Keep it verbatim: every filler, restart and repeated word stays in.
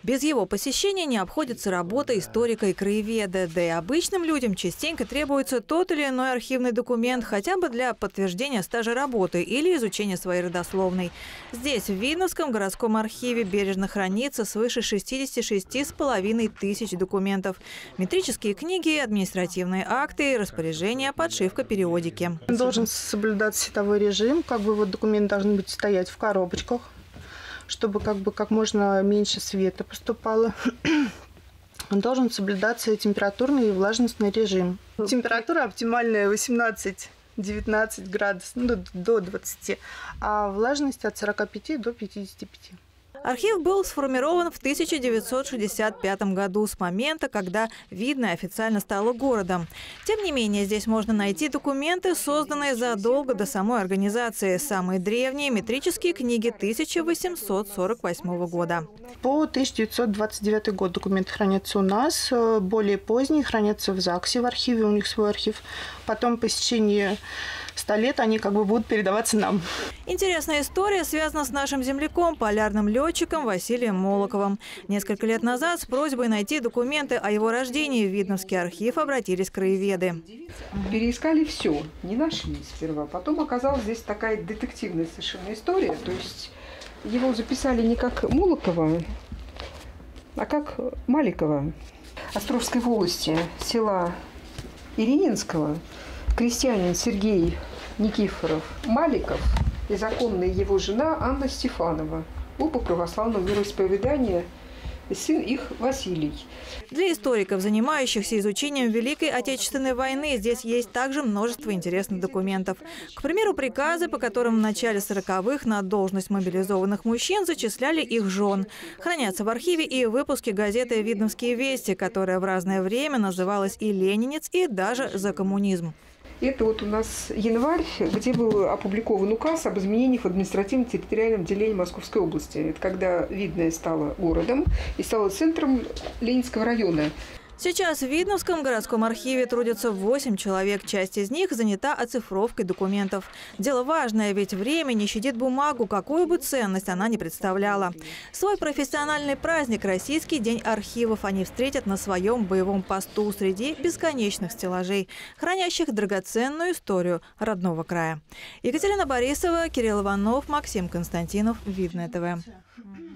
Без его посещения не обходится работа историка и краеведа. Да и обычным людям частенько требуется тот или иной архивный документ, хотя бы для подтверждения стажа работы или изучения своей родословной. Здесь, в Видновском городском архиве, бережно хранится свыше шестидесяти шести с половиной тысяч документов. Метрические книги, административные акты, распоряжения, подшивка периодики. Должен соблюдаться световой режим, как бы вот документы должны быть стоять в коробочках, чтобы как бы как можно меньше света поступало. Должен соблюдаться температурный и влажностный режим. Температура оптимальная восемнадцать-девятнадцать градусов, ну, до двадцати, а влажность от сорока пяти до пятидесяти пяти. Архив был сформирован в тысяча девятьсот шестьдесят пятом году, с момента, когда Видное официально стало городом. Тем не менее, здесь можно найти документы, созданные задолго до самой организации. Самые древние метрические книги тысяча восемьсот сорок восьмого года. По тысяча девятьсот двадцать девятый год документы хранятся у нас, более поздние хранятся в ЗАГСе, в архиве, у них свой архив. Потом по истечении ста лет они как бы будут передаваться нам. Интересная история связана с нашим земляком, полярным летчиком Василием Молоковым. Несколько лет назад с просьбой найти документы о его рождении в Видновский архив обратились краеведы. Переискали все, не нашли сперва. Потом оказалась здесь такая детективная совершенно история. То есть его записали не как Молокова, а как Маликова. Островской волости, села Ирининского, крестьянин Сергей Никифоров Маликов и законная его жена Анна Стефанова. Оба православного вероисповедания, сын их Василий. Для историков, занимающихся изучением Великой Отечественной войны, здесь есть также множество интересных документов. К примеру, приказы, по которым в начале сороковых на должность мобилизованных мужчин зачисляли их жен. Хранятся в архиве и выпуски газеты «Видновские вести», которая в разное время называлась и «Ленинец», и даже «За коммунизм». Это вот у нас январь, где был опубликован указ об изменениях в административно-территориальном делении Московской области. Это когда Видное стало городом и стало центром Ленинского района. Сейчас в Видновском городском архиве трудятся восемь человек. Часть из них занята оцифровкой документов. Дело важное, ведь время не щадит бумагу, какую бы ценность она ни представляла. Свой профессиональный праздник – Российский день архивов – они встретят на своем боевом посту среди бесконечных стеллажей, хранящих драгоценную историю родного края. Екатерина Борисова, Кирилл Иванов, Максим Константинов, Видное ТВ.